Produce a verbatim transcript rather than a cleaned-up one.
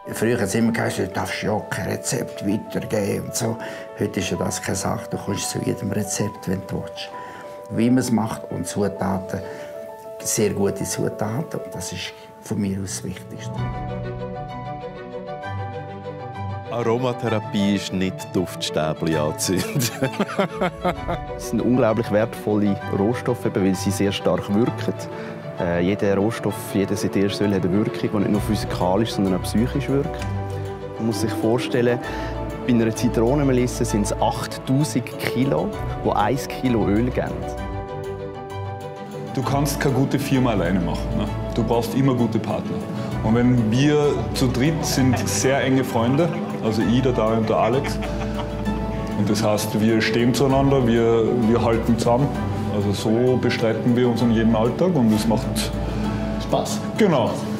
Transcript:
Früher hat es immer gesagt, du darfst ja kein Rezept weitergeben und so. Heute ist ja das keine Sache. Du kommst zu jedem Rezept, wenn du willst. Wie man es macht und Zutaten, sehr gute Zutaten. Das ist von mir aus das Wichtigste. Aromatherapie ist nicht Duftstäbchen anzünden. Es sind unglaublich wertvolle Rohstoffe, weil sie sehr stark wirken. Äh, jeder Rohstoff, jeder Ätheröl hat eine Wirkung, die nicht nur physikalisch, sondern auch psychisch wirkt. Man muss sich vorstellen, bei einer Zitronenmelisse sind es achttausend Kilo, die ein Kilo Öl geben. Du kannst keine gute Firma alleine machen. Ne? Du brauchst immer gute Partner. Und wenn wir zu dritt sind sehr enge Freunde, also ich, der Dario und der Alex. Und das heißt, wir stehen zueinander, wir, wir halten zusammen. Also so bestreiten wir uns in jedem Alltag und es macht Spaß. Genau.